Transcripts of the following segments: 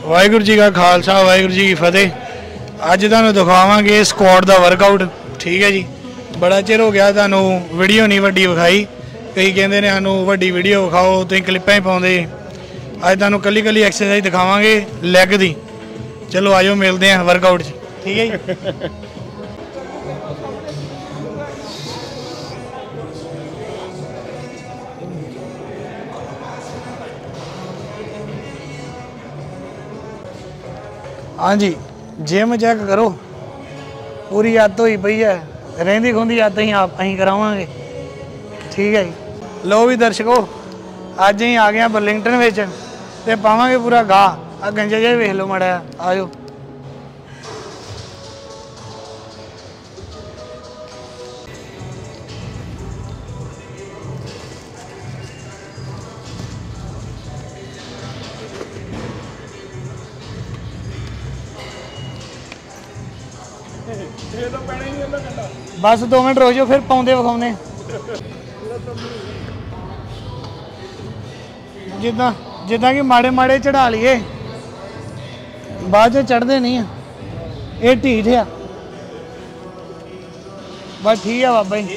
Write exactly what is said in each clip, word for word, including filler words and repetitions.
वाहिगुरू जी का खालसा वाहिगुरू जी की फतेह। अज तुहानूं दिखावांगे स्क्वाड का वर्कआउट। ठीक है जी, बड़ा चिर हो गया तुहानूं वीडियो नहीं वड्डी विखाई। कई कहते हैं सानूं वड्डी वीडियो विखाओ, तुसीं क्लिप्पां ही पाउंदे। अज तुहानूं कल्ली कल्ली एक्सरसाइज दिखावांगे लैग दी। चलो आजो मिलते हैं वर्कआउट च। ठीक है जी। हाँ जी, जिम चेक करो, पूरी आदत हुई पई है, रहिंदी खुंदी आदत ही आप अं करावांगे। ठीक है जी। लो भी दर्शकों, अज अं आ गए बर्लिंगटन में ते पावांगे पूरा गाह। आ गंजा जिहा वेख लो माड़ा, आजो। बस दो मिनट रुक जाओ, फिर पाउंदे विखाउने। जिदा जिदा कि माड़े माड़े चढ़ा लिए, बाद चढ़ते नहीं है, ये ढीठ आ। बस ठीक है बाबा जी।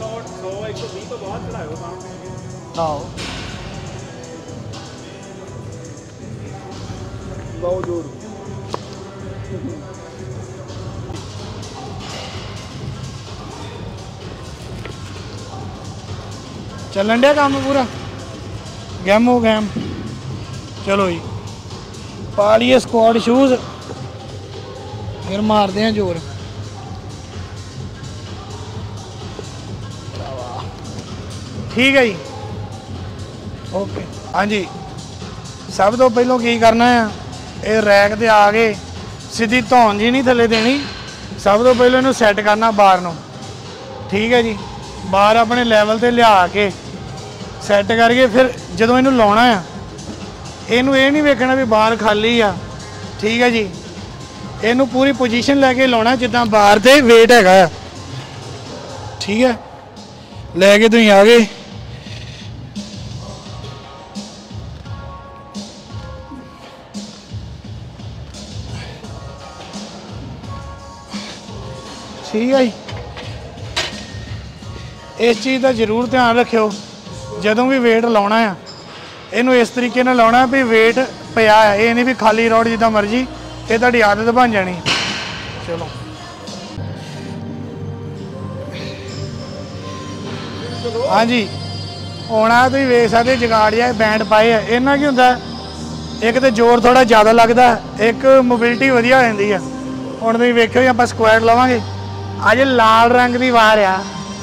आओ चलन दिया काम पूरा, गैम हो गैम। चलो जी, पा लिए स्क्वाड शूज, फिर मारते हैं जोर। ठीक है जी, ओके। हाँ जी, सब तो पहलों की करना है, ये रैक ते आ गए, सीधी धौन जी नहीं थले देनी। सब तो पहले इन्हू सैट करना बार नू। ठीक है जी, बार अपने लैवल ते लिया के सैट करके फिर जो इनू लाना आ, इनू ये नहीं वेखना भी बार खाली आ। ठीक है जी, इनू पूरी पोजीशन लैके लाना जिदा बार ते वेट हैगा। ठीक है, लैके तुसीं आ गए। ठीक है जी, इस चीज़ का जरूर ध्यान रखियो, जदों भी वेट लाना है इनू इस तरीके नाल लाना भी वेट पिया है, ये नहीं भी खाली रौड़ जिदा मर्जी, ये तुहाडी आदत बन जानी। चलो हाँ जी, होना तुसीं वेख सकदे जगाड़ जा बैंड पाए है। इन्ना की हुंदा, एक तो जोर थोड़ा ज़्यादा लगता, एक मोबिलिटी वधिया हो जाती है। हुण तुसीं वेखियो जी, आपां स्क्वाड लवांगे। अज लाल रंग की वार आ,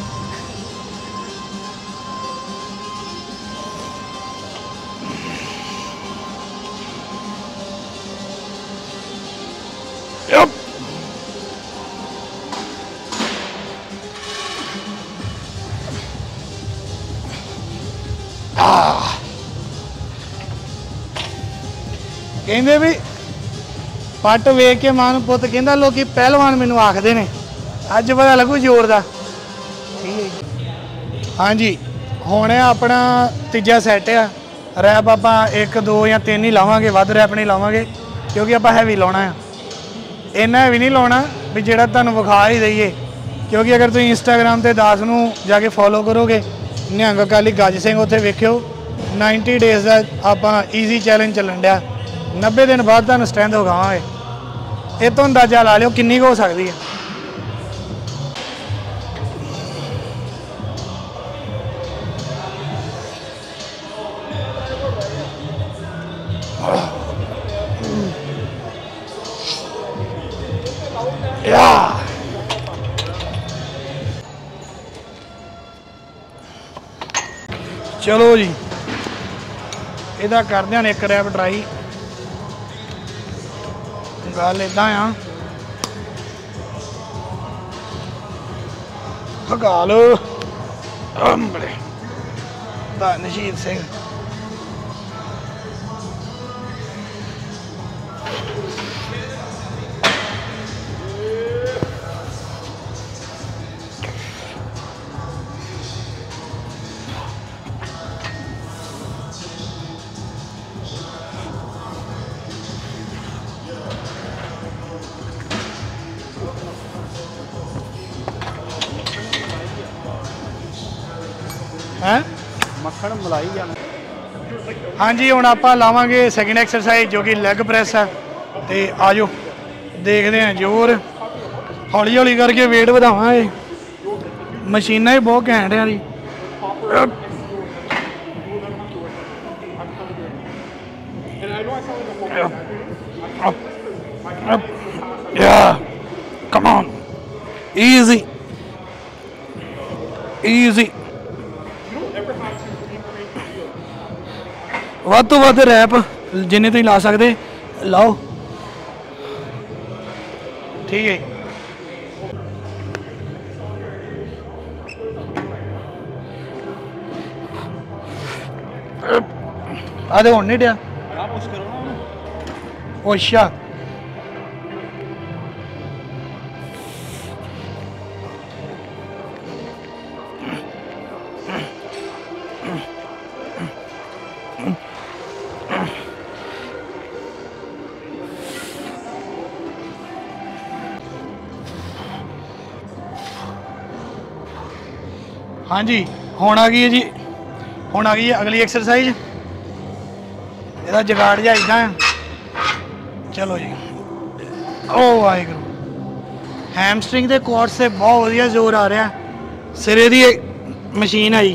कहते भी पट वेख के मां पुत कहता लोग पहलवान मैनू आखते ने, अज पता लगू जोर का। ठीक है। हाँ जी, हुण अपना तीजा सैट आ। रैप आप एक दो या तीन ही लावांगे, वध रैप नहीं लावांगे क्योंकि आप हैवी लाना है। इन्ना हैवी नहीं लाना भी जिहड़ा तुहानूं विखा ही दईए, क्योंकि अगर तुसीं इंस्टाग्राम ते दास नूं जाके फॉलो करोगे, निहंग अकाली गज सिंह उत्थे वेखियो, नाइनटी डेज़ का आपां ईजी चैलेंज चलन दिया। नब्बे दिन बाद तुहानूं स्ट्रैंथ विखावांगे। इस तो अंदाजा ला लिओ किन्नी हो सकती है। चलो जी, इहदा करदे हन एक रैप ट्राई। गल इदां आ, भगा लो धन शहीद सिंह। ਮੱਖਣ ਮਲਾਈ ਜਾਣਾ। ਹਾਂਜੀ ਹੁਣ ਆਪਾਂ ਲਾਵਾਂਗੇ ਸੈਕਿੰਡ ਐਕਸਰਸਾਈਜ਼ ਜੋ ਕਿ ਲੈਗ ਪ੍ਰੈਸ ਹੈ। ਤੇ ਆਜੋ ਦੇਖਦੇ ਹਾਂ ਜ਼ੋਰ ਹੌਲੀ ਹੌਲੀ ਕਰਕੇ ਵੇਟ ਵਧਾਵਾਂਗੇ। ਮਸ਼ੀਨਾਂ ਹੀ ਬਹੁਤ ਘੈਂਟ ਆ ਜੀ। Yeah, come on, easy, easy. ਵੱਧ ਤੋਂ ਵੱਧ ਰੈਪ ਜਿੰਨੇ ਤੁਸੀਂ ਲਾ ਸਕਦੇ ਲਾਓ। ਠੀਕ ਹੈ। ਆ ਤੇ ਹੁਣ ਨਹੀਂ ਡਿਆ। ਅੱਛਾ ਹਾਂਜੀ ਹੁਣ ਆ ਗਈ ਹੈ ਜੀ। ਹੁਣ ਆ ਗਈ ਹੈ ਅਗਲੀ ਐਕਸਰਸਾਈਜ਼। ਇਹਦਾ ਜਗਾੜ ਜਿਹਾ ਇੱਦਾਂ ਆ। ਚਲੋ ਜੀ। ਓ ਵਾਹਿਗੁਰੂ। ਹੈਮਸਟਰਿੰਗ ਦੇ ਕੋਰਸ ਤੇ ਬਹੁਤ ਵਧੀਆ ਜ਼ੋਰ ਆ ਰਿਹਾ। ਸਿਰੇ ਦੀ ਮਸ਼ੀਨ ਆ ਜੀ।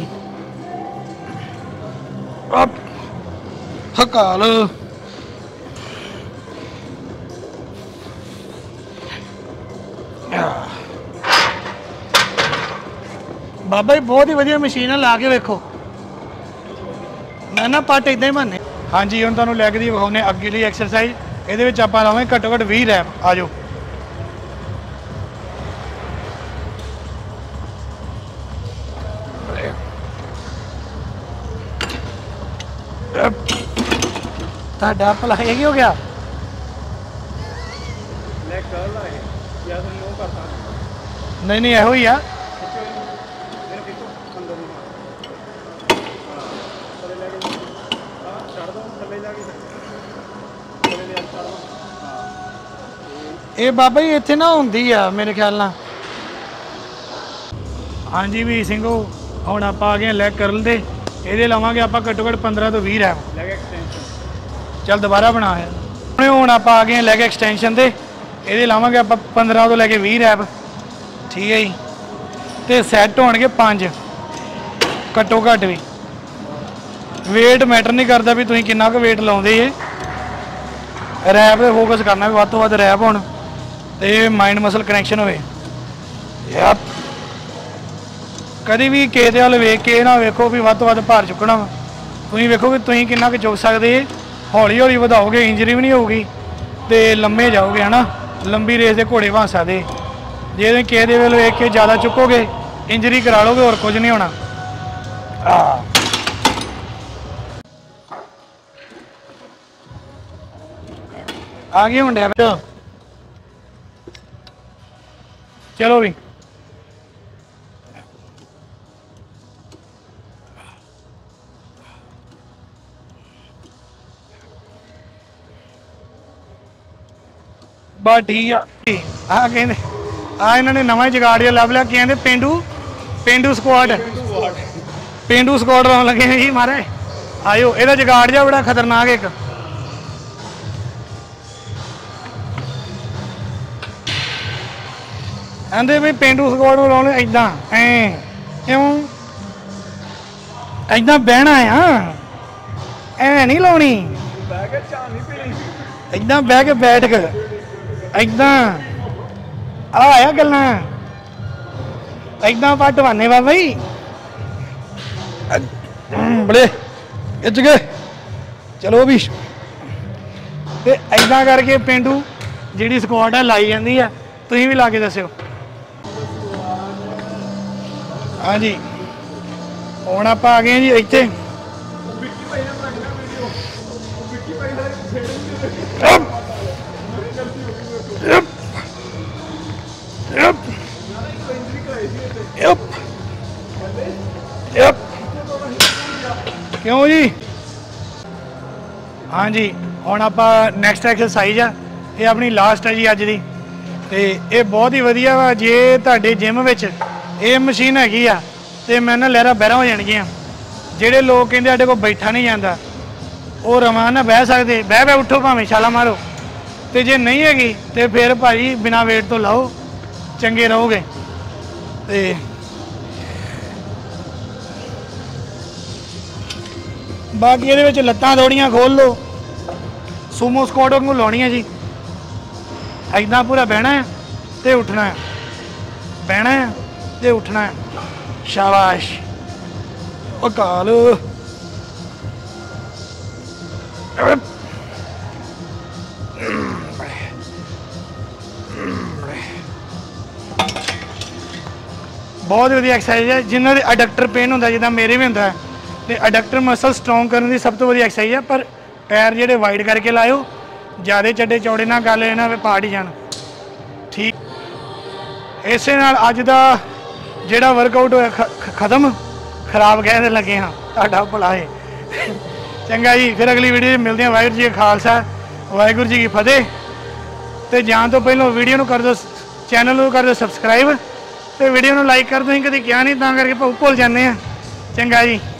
ਹਕਾਲ ਬਾਬਾ ਜੀ ਬਹੁਤ ਹੀ ਵਧੀਆ ਮਸ਼ੀਨ ਹੈ। ਲਾ ਕੇ ਵੇਖੋ। ਮੈਂ ਨਾ ਪੱਟ ਇਦਾਂ ਹੀ ਬਣਨੇ। ਹਾਂਜੀ ਹੁਣ ਤੁਹਾਨੂੰ ਲੈਗ ਦੀ ਵਿਖਾਉਂਦੇ ਅਗਲੀ ਐਕਸਰਸਾਈਜ਼। ਇਹਦੇ ਵਿੱਚ ਆਪਾਂ ਲਾਵਾਂਗੇ ਘੱਟੋ ਘੱਟ ਵੀਹ ਰੈਪ। ਆ ਜਾਓ। ਤੁਹਾਡਾ ਭਲਾ ਇਹ ਕੀ ਹੋ ਗਿਆ? ਲੈਗ ਕਰਲ ਆ ਇਹ ਜਾਂ ਤੁਸੀਂ ਉਹ ਕਰ ਸਕਦੇ। ਨਹੀਂ ਨਹੀਂ ਇਹੋ ਹੀ ਆ। ਇਹ ਬਾਬਾ ਜੀ ਇੱਥੇ ਨਾ ਹੁੰਦੀ ਆ ਮੇਰੇ ਖਿਆਲ ਨਾਲ। ਹਾਂਜੀ ਵੀ ਸਿੰਘੋ ਹੁਣ ਆਪਾਂ ਆ ਗਏ ਲੈਗ ਕਰਲ ਦੇ। ਇਹਦੇ ਲਾਵਾਂਗੇ ਆਪਾਂ ਘੱਟੋ ਘੱਟ ਪੰਦਰਾਂ ਤੋਂ ਵੀਹ ਰੈਪ। Leg extension. ਚੱਲ ਦੁਬਾਰਾ ਬਣਾ ਹੈ। ਹੁਣ ਆਪਾਂ ਆ ਗਏ ਲੈਗ ਐਕਸਟੈਂਸ਼ਨ ਦੇ। ਇਹਦੇ ਲਾਵਾਂਗੇ ਆਪਾਂ ਪੰਦਰਾਂ ਤੋਂ ਲੈ ਕੇ ਵੀਹ ਰੈਪ। ਠੀਕ ਹੈ ਜੀ। ਤੇ ਸੈੱਟ ਹੋਣਗੇ ਪੰਜ ਘੱਟੋ ਘੱਟ ਵੀ। ਵੇਟ ਮੈਟਰ ਨਹੀਂ ਕਰਦਾ ਵੀ ਤੁਸੀਂ ਕਿੰਨਾ ਕੁ ਵੇਟ ਲਾਉਂਦੇ ਜੇ। ਰੈਪ 'ਤੇ ਫੋਕਸ ਕਰਨਾ ਵੀ ਵੱਧ ਤੋਂ ਵੱਧ ਰੈਪ ਹੋਣ ਤੇ ਮਾਈਂਡ ਮਸਲ ਕਨੈਕਸ਼ਨ ਹੋਵੇ। ਯਾਰ ਕਦੀ ਵੀ ਕਿਸੇ ਦੇ ਵੱਲ ਵੇਖ ਕੇ ਨਾ ਵੇਖੋ ਵੀ ਵੱਧ ਤੋਂ ਵੱਧ ਭਾਰ ਚੁੱਕਣਾ ਵਾ। ਤੁਸੀਂ ਵੇਖੋ ਕਿ ਤੁਸੀਂ ਕਿੰਨਾ ਕੁ ਚੁੱਕ ਸਕਦੇ। ਹੌਲੀ ਹੌਲੀ ਵਧਾਓਗੇ ਇੰਜਰੀ ਵੀ ਨਹੀਂ ਹੋਊਗੀ ਤੇ ਲੰਮੇ ਜਾਓਗੇ ਹੈ ਨਾ। ਲੰਬੀ ਰੇਸ ਦੇ ਘੋੜੇ ਬਣ ਸਕਦੇ। ਜੇ ਤੁਸੀਂ ਕਿਸੇ ਦੇ ਵੱਲ ਵੇਖ ਕੇ ਜ਼ਿਆਦਾ ਚੁੱਕੋਗੇ ਇੰਜਰੀ ਕਰਾ ਲਓਗੇ। ਹੋਰ ਕੁਝ ਨਹੀਂ ਹੋਣਾ। ਆ ਆ ਗਈ ਹੁਣ ਡੈਬ। ਚਲੋ ਵੀ ਬਸ ਠੀਕ ਆ। ਆ ਕਹਿੰਦੇ ਆ ਇਹਨਾਂ ਨੇ ਨਵਾਂ ਜਗਾੜ ਜਿਹਾ ਲੱਭ ਲਿਆ। ਕਹਿੰਦੇ ਪੇਂਡੂ ਪੇਂਡੂ ਸਕੁਆਡ। ਪੇਂਡੂ ਸਕੁਆਡ ਲਾਉਣ ਲੱਗੇ ਨੇ ਜੀ ਮਾਰੇ। ਆਇਓ ਇਹਦਾ ਜਗਾੜ ਜਿਹਾ ਬੜਾ ਖਤਰਨਾਕ ਇੱਕ। ਕਹਿੰਦੇ ਵੀ ਪੇਂਡੂ ਸਕੁਆਡ ਨੂੰ ਲਾਉਣੇ ਏਦਾਂ ਐ ਕਿਉਂ ਏਦਾਂ ਬਹਿਣਾ ਆ। ਐ ਨਹੀਂ ਲਾਉਣੀ। ਏਦਾਂ ਬਹਿ ਕੇ ਬੈਠ ਕੇ ਏਦਾਂ ਆ ਆ ਗੱਲਾਂ ਏਦਾਂ ਪੱਟ ਬਾਨੇ ਬਾਬਾ ਜੀ ਬੜੇ ਇੱਜ ਗਏ। ਚਲੋ ਵੀ ਤੇ ਏਦਾਂ ਕਰਕੇ ਪੇਂਡੂ ਜਿਹੜੀ ਸਕੁਆਡ ਆ ਲਾਈ ਜਾਂਦੀ ਆ। ਤੁਸੀਂ ਵੀ ਲਾ ਕੇ ਦੱਸਿਓ। ਹਾਂਜੀ ਹੁਣ ਆਪਾਂ ਆ ਗਏ ਜੀ ਇੱਥੇ। क्यों जी? हाँ जी हुण आपां नैक्सट एक्सरसाइज आ ये अपनी लास्ट है जी अज दी ते ये बहुत ही वधिया वा। जे तुहाडे जिम विच ये मशीन हैगी आ ते मैं ना लहरा बहरा हो जाणगियां ਜਿਹੜੇ ਲੋਕ ਕਹਿੰਦੇ ਸਾਡੇ ਕੋਲ ਬੈਠਾ ਨਹੀਂ ਜਾਂਦਾ ਉਹ ਰਮਾਨ ਨਾਲ ਬਹਿ ਸਕਦੇ, ਬਹਿ ਬਹਿ ਉੱਠੋ ਭਾਵੇਂ ਛਾਲਾ ਮਾਰੋ। ਤੇ ਜੇ ਨਹੀਂ ਹੈਗੀ ਤੇ ਫਿਰ ਭਾਈ ਬਿਨਾਂ ਵੇਟ ਤੋਂ ਲਾਓ, ਚੰਗੇ ਰਹੋਗੇ। ਤੇ ਬਾਕੀ ਇਹਦੇ ਵਿੱਚ ਲੱਤਾਂ ਥੋੜੀਆਂ ਖੋਲ ਲਓ, ਸੂਮੋ ਸਕੁਆਟ ਵਾਂਗੂ ਲਾਉਣੀਆਂ ਜੀ। ਐਦਾਂ ਪੂਰਾ ਬਹਿਣਾ ਹੈ ਤੇ ਉੱਠਣਾ ਹੈ, ਬਹਿਣਾ ਹੈ ਤੇ ਉੱਠਣਾ ਹੈ। ਸ਼ਾਬਾਸ਼ ਉਹ ਕਾਲ। बहुत वधिया एक्सरसाइज है। जिन्होंने अडक्टर पेन होंगे जिदा मेरे भी होंगे तो अडक्टर मसल स्ट्रोंग करने की सब तो वधिया एक्सरसाइज है। पर पैर जेडे वाइड करके लाओ, ज़्यादा चड्डे चौड़े ना कर लेना पार्ट ही जान। ठीक इस अज का जोड़ा वर्कआउट होया खत्म, खराब कहने लगे हाँ, तुहाडा भला है। चंगा जी, फिर अगली वीडियो मिलते हैं। वाहिगुरू जी का खालसा, वाहिगुरू जी की फतेह। तो जान तो पहलों वीडियो कर दो, चैनल को कर दो सबसक्राइब, तो वीडियो को लाइक कर दो। कभी क्या नहीं, ता करके भुल जाने। चंगा जी।